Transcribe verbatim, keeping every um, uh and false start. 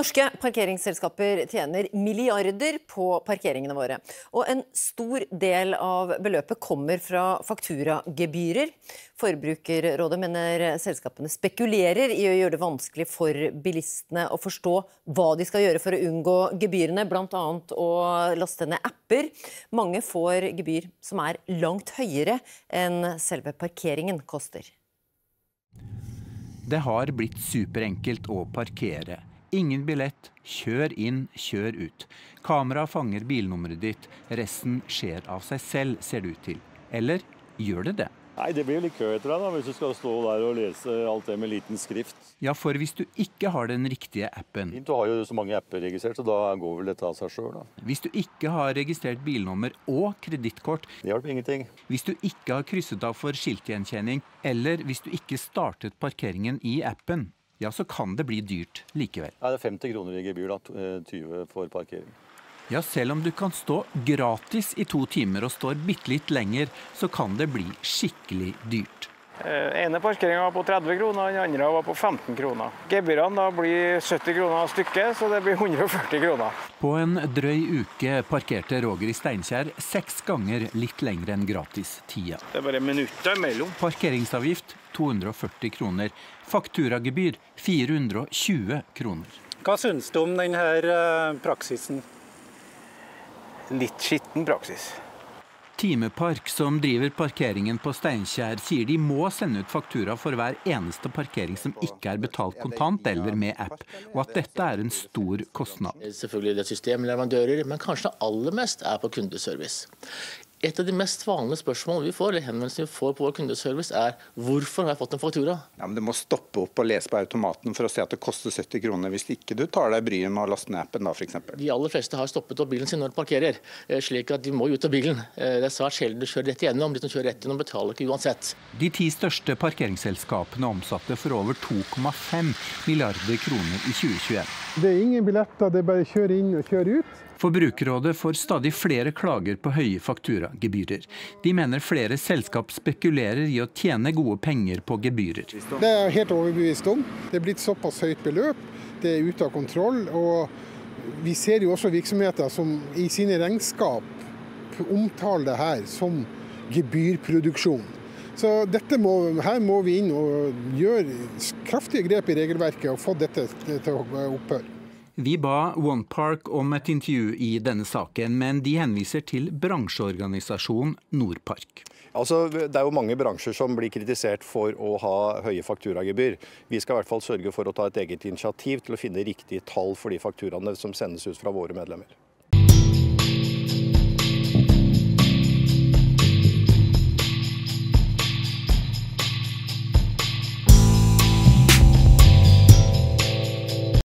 Norske parkeringsselskaper tjener milliarder på parkeringene våre, og en stor del av beløpet kommer fra fakturagebyrer. Forbrukerrådet mener selskapene spekulerer i å gjøre det vanskelig for bilistene å forstå hva de skal gjøre for å unngå gebyrene, blant annet å laste ned apper. Mange får gebyr som er langt høyere enn selve parkeringen koster. Det har blitt superenkelt å parkere. Ingen billett, kjør inn, kjør ut. Kamera fanger bilnummeret ditt, resten skjer av seg selv, ser det ut til. Eller gjør det det? Nei, det blir jo litt kø etter deg da, hvis du skal stå der og lese alt det med liten skrift. Ja, for hvis du ikke har den riktige appen. Du har jo så mange apper registrert, så da går vel dette av seg selv da. Hvis du ikke har registrert bilnummer og kredittkort. Det hjelper ingenting. Hvis du ikke har krysset av for skiltgjenkjenning, eller hvis du ikke startet parkeringen i appen, ja, så kan det bli dyrt likevel. Ja, det er femti kroner i gebyr da, tyve for parkering. Ja, selv om du kan stå gratis i to timer og står bitte litt lenger, så kan det bli skikkelig dyrt. Den ene parkeringen var på tretti kroner, den andre var på femten kroner. Gebyrene da blir sytti kroner stykket, så det blir hundre og førti kroner. På en drøy uke parkerte Roger i Steinkjer seks ganger litt lenger enn gratis-tida. Det er bare minutter imellom. Parkeringsavgift to hundre og førti kroner. Fakturagebyr fire hundre og tjue kroner. Hva synes du om denne praksisen? Litt skitten praksis. Timepark, som driver parkeringen på Steinkjer, sier de må sende ut faktura for hver eneste parkering som ikke er betalt kontant eller med app, og at dette er en stor kostnad. Selvfølgelig det er systemleverandører, men kanskje det aller mest er på kundeservice. Et av de mest vanlige spørsmålene vi får, eller henvendelser vi får på vår kundeservice, er hvorfor har jeg fått en faktura? Ja, men du må stoppe opp og lese på automaten for å se at det koster sytti kroner, hvis ikke du tar deg bryet med å laste ned appen da, for eksempel. De aller fleste har stoppet opp bilen sin når de parkerer, slik at de må ut av bilen. Det er svært sjelden de kjører rett igjennom, de som kjører rett igjennom betaler ikke uansett. De ti største parkeringsselskapene omsatte for over to komma fem milliarder kroner i tjue tjueen. Det er ingen billetter, det er bare kjør inn og kjør ut. Forbrukerrådet får stadig flere klager på høye fakturagebyrer. De mener flere selskap spekulerer i å tjene gode penger på gebyrer. Det er jeg helt overbevist om. Det er blitt såpass høyt beløp, det er ute av kontroll, og vi ser jo også virksomheter som i sine regnskap omtaler det her som gebyrproduksjon. Så dette må, her må vi inn og gjøre kraftige grep i regelverket og få dette til å opphøre. Vi ba OnePark om et intervju i denne saken, men de henviser til bransjeorganisasjonen Nordpark. Altså, det er jo mange bransjer som blir kritisert for å ha høye fakturagebyr. Vi skal i hvert fall sørge for å ta et eget initiativ til å finne riktige tall for de fakturaene som sendes ut fra våre medlemmer.